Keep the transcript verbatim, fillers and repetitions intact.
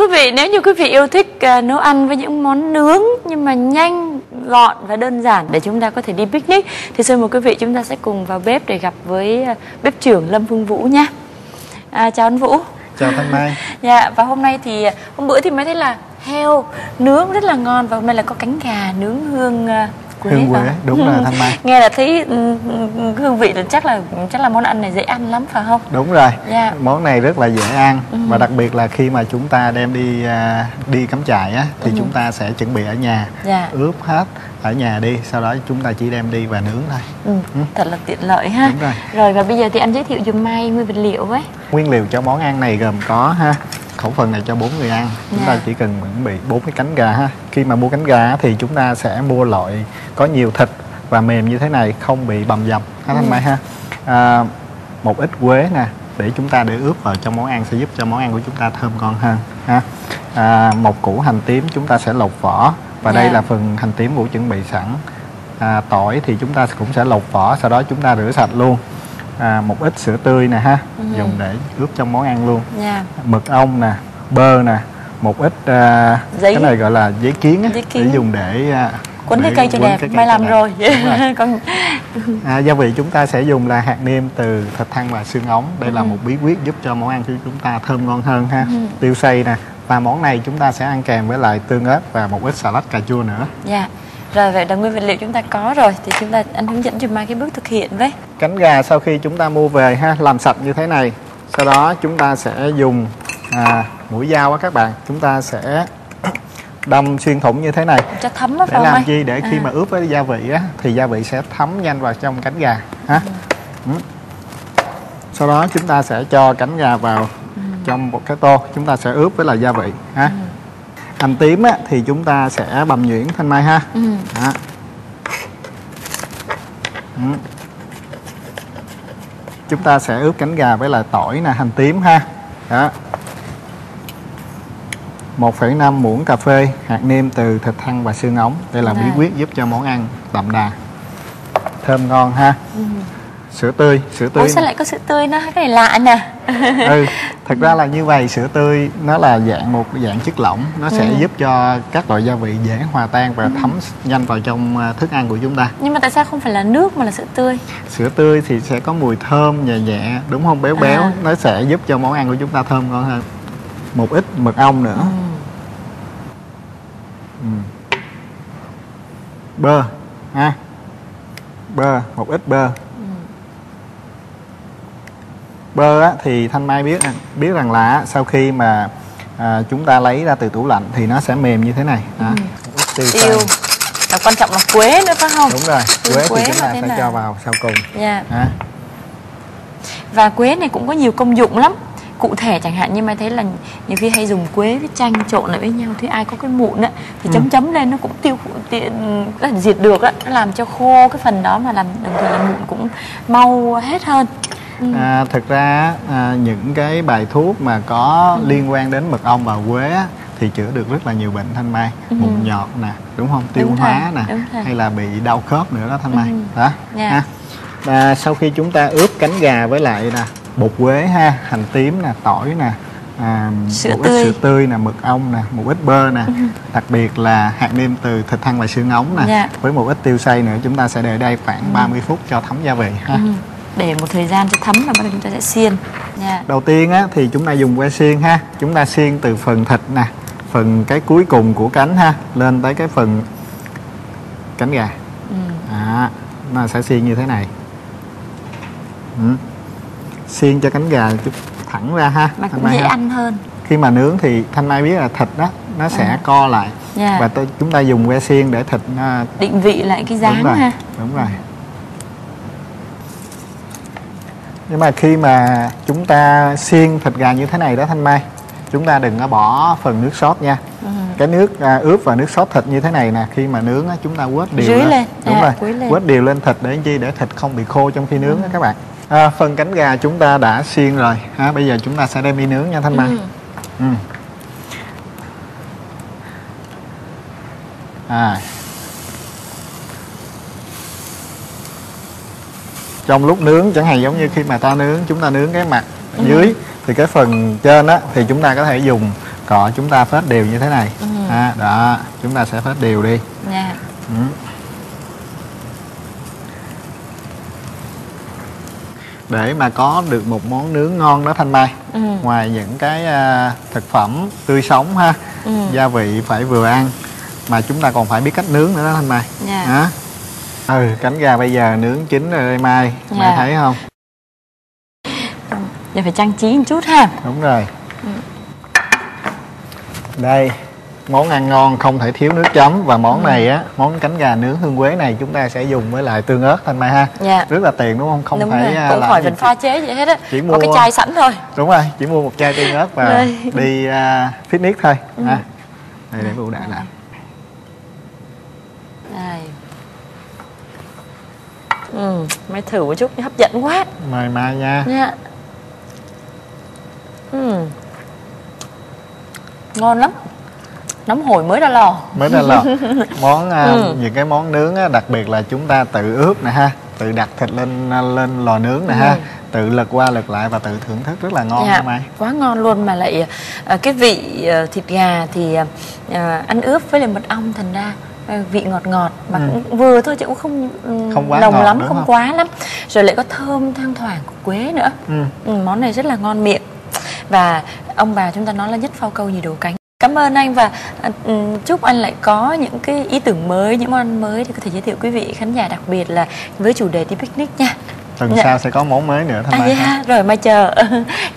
vị, nếu như quý vị yêu thích uh, nấu ăn với những món nướng nhưng mà nhanh, gọn và đơn giản để chúng ta có thể đi picnic, thì xin mời quý vị chúng ta sẽ cùng vào bếp để gặp với uh, bếp trưởng Lâm Phương Vũ nha. À, chào anh Vũ. Chào Thanh Mai. Dạ, và hôm nay thì hôm bữa thì mới thấy là heo nướng rất là ngon, và hôm nay là có cánh gà nướng hương uh, quế. Hương quế, đúng rồi Thanh Mai. Nghe là thấy hương vị là chắc là chắc là món ăn này dễ ăn lắm phải không? Đúng rồi. Dạ. Món này rất là dễ ăn, ừ. và đặc biệt là khi mà chúng ta đem đi uh, đi cắm trại á thì ừ. chúng ta sẽ chuẩn bị ở nhà, dạ. ướp hết ở nhà đi, sau đó chúng ta chỉ đem đi và nướng thôi. Ừ. Ừ. Thật là tiện lợi ha. Đúng rồi. Rồi, và bây giờ thì anh giới thiệu giùm Mai nguyên vật liệu với. Nguyên liệu cho món ăn này gồm có ha, khẩu phần này cho bốn người ăn, chúng dạ. ta chỉ cần chuẩn bị bốn cái cánh gà ha. Khi mà mua cánh gà thì chúng ta sẽ mua loại có nhiều thịt và mềm như thế này, không bị bầm dập ha Thanh ừ. Mai ha. À, một ít quế nè, để chúng ta để ướp vào trong món ăn sẽ giúp cho món ăn của chúng ta thơm ngon hơn ha. À, một củ hành tím chúng ta sẽ lột vỏ, và dạ. đây là phần hành tím Vũ chuẩn bị sẵn. À, tỏi thì chúng ta cũng sẽ lột vỏ, sau đó chúng ta rửa sạch luôn. À, một ít sữa tươi nè ha, ừ. dùng để ướp trong món ăn luôn. Yeah. Mật ong nè, bơ nè, một ít uh, giấy. Cái này gọi là giấy kiến á, để dùng để uh, quấn cái cây cho đẹp. Mai làm rồi. rồi. Con... à, gia vị chúng ta sẽ dùng là hạt nêm từ thịt thăn và xương ống. Đây ừ. là một bí quyết giúp cho món ăn của chúng ta thơm ngon hơn ha. Ừ. Tiêu xay nè, và món này chúng ta sẽ ăn kèm với lại tương ớt và một ít xà lách cà chua nữa. Dạ. Yeah. Rồi, vậy là nguyên vật liệu chúng ta có rồi, thì chúng ta anh hướng dẫn cho Mai cái bước thực hiện với. Cánh gà sau khi chúng ta mua về ha, làm sạch như thế này. Sau đó chúng ta sẽ dùng à, mũi dao á các bạn, chúng ta sẽ đâm xuyên thủng như thế này. Cho thấm á để làm ấy. chi? Để khi à. mà ướp với gia vị á thì gia vị sẽ thấm nhanh vào trong cánh gà ha. Ừ. Ừ. Sau đó chúng ta sẽ cho cánh gà vào ừ. trong một cái tô, chúng ta sẽ ướp với là gia vị ha. Ừ. Hành tím á, thì chúng ta sẽ bằm nhuyễn Thanh Mai ha. Ừ. Đó. Ừ. Chúng ta sẽ ướp cánh gà với lại tỏi nè, hành tím ha. Đó. một phẩy năm muỗng cà phê hạt nêm từ thịt thăn và xương ống. Đây là bí quyết giúp cho món ăn đậm đà, thơm ngon ha. Ừ. Sữa tươi, sữa tươi. Ủa sao lại có sữa tươi nó? Cái này lạ nè. ừ, thật ra là như vậy, sữa tươi nó là dạng một dạng chất lỏng, nó sẽ ừ. giúp cho các loại gia vị dễ hòa tan và ừ. thấm nhanh vào trong thức ăn của chúng ta. Nhưng mà tại sao không phải là nước mà là sữa tươi? Sữa tươi thì sẽ có mùi thơm nhẹ nhẹ, đúng không? Béo béo, à. nó sẽ giúp cho món ăn của chúng ta thơm ngon hơn. Một ít mật ong nữa. Ừ. Ừ. Bơ ha. Bơ, một ít bơ. Bơ á, thì Thanh Mai biết biết rằng là sau khi mà à, chúng ta lấy ra từ tủ lạnh thì nó sẽ mềm như thế này. Đó. Ừ. Tiêu, tiêu. Và quan trọng là quế nữa phải không? Đúng rồi, quế, quế thì chúng ta phải nào? cho vào sau cùng. Yeah. Và quế này cũng có nhiều công dụng lắm. Cụ thể chẳng hạn như Mai thấy là nhiều khi hay dùng quế với chanh trộn lại với nhau, thì ai có cái mụn á thì ừ. chấm chấm lên nó cũng tiêu nó diệt được á, nó làm cho khô cái phần đó, mà làm đồng thời là mụn cũng mau hết hơn. Ừ. À, thực ra à, những cái bài thuốc mà có ừ. liên quan đến mật ong và quế á, thì chữa được rất là nhiều bệnh Thanh Mai. Ừ. Mụn nhọt nè, đúng không? Tiêu đúng hóa nè, hay là bị đau khớp nữa đó Thanh Mai. Ừ. Đó. Yeah. Ha. À, sau khi chúng ta ướp cánh gà với lại nè bột quế ha, hành tím nè, tỏi nè, à, sữa một tươi. ít sữa tươi nè, mật ong nè, một ít bơ nè, ừ. đặc biệt là hạt nêm từ thịt thăn và xương ống nè, yeah. với một ít tiêu xay nữa. Chúng ta sẽ để đây khoảng ừ. ba mươi phút cho thấm gia vị ha. Ừ. Để một thời gian cho thấm và bắt đầu chúng ta sẽ xiên. Yeah. Đầu tiên á thì chúng ta dùng que xiên ha, chúng ta xiên từ phần thịt nè, phần cái cuối cùng của cánh ha, lên tới cái phần cánh gà. Ừ. À, nó sẽ xiên như thế này. Ừ. Xiên cho cánh gà chút thẳng ra ha. Mà cũng dễ ha. ăn hơn. Khi mà nướng thì Thanh Mai biết là thịt đó nó sẽ à. co lại. Yeah. Và chúng ta dùng que xiên để thịt nó định vị lại cái dáng đúng ha. Đúng rồi. Nhưng mà khi mà chúng ta xiên thịt gà như thế này đó Thanh Mai, chúng ta đừng có bỏ phần nước sốt nha. Ừ. Cái nước à, ướp và nước sốt thịt như thế này nè, khi mà nướng á, chúng ta quết đều lên. lên. Đúng à, rồi, quết đều lên thịt để chi? Để thịt không bị khô trong khi nướng ừ. đó các bạn. À, phần cánh gà chúng ta đã xiên rồi ha, bây giờ chúng ta sẽ đem đi nướng nha Thanh Mai. Ừ. Ừ. À. Trong lúc nướng chẳng hạn giống như khi mà ta nướng, chúng ta nướng cái mặt ừ. dưới thì cái phần trên á thì chúng ta có thể dùng cọ chúng ta phết đều như thế này. Ừ. À, đó, chúng ta sẽ phết đều đi. Dạ. Ừ. Để mà có được một món nướng ngon đó Thanh Mai, Ừ. ngoài những cái uh, thực phẩm tươi sống ha, Ừ. gia vị phải vừa ăn, mà chúng ta còn phải biết cách nướng nữa đó Thanh Mai. Dạ. Hả? Ừ, cánh gà bây giờ nướng chín rồi đây Mai. Dạ. Mai thấy không? Giờ phải trang trí một chút ha. Đúng rồi. Ừ. Đây, món ăn ngon không thể thiếu nước chấm. Và món Ừ. này á, món cánh gà nướng hương quế này chúng ta sẽ dùng với lại tương ớt Thanh Mai ha. Dạ. Rất là tiện đúng không? Không Đúng phải rồi, uh, cũng làm khỏi gì cần pha chế gì hết á. chỉ Có mua- cái chai sẵn thôi. Đúng rồi, chỉ mua một chai tương ớt và Đây. đi uh, fitness thôi. Ừ. Ha. Đây để Bưu đại lại. Đây. Ừ, mới thử một chút hấp dẫn quá. Mời Mai nha. Dạ. Ừ. Ngon lắm. Nóng hổi mới ra lò. Mới ra lò. Món uh, Ừ. những cái món nướng á, đặc biệt là chúng ta tự ướp nè ha, tự đặt thịt lên lên lò nướng nè Ừ. ha, tự lật qua lật lại và tự thưởng thức rất là ngon Dạ, nha Mai. quá ngon luôn. Mà lại à, cái vị à, thịt gà thì à, ăn ướp với lại mật ong, thành ra à, vị ngọt ngọt mà Ừ. cũng vừa thôi chứ cũng không, um, Không quá nồng ngọt, lắm, đúng không, không? quá lắm. Rồi lại có thơm thoang thoảng của quế nữa. Ừ. Ừ, món này rất là ngon miệng. Và ông bà chúng ta nói là nhất phao câu nhì đồ cánh. Cảm ơn anh và à, ừ, chúc anh lại có những cái ý tưởng mới, những món ăn mới thì có thể giới thiệu quý vị khán giả, đặc biệt là với chủ đề đi picnic nha. Tuần Dạ. sau sẽ có món mới nữa Thanh À, Mai ha. yeah. Rồi Mai chờ.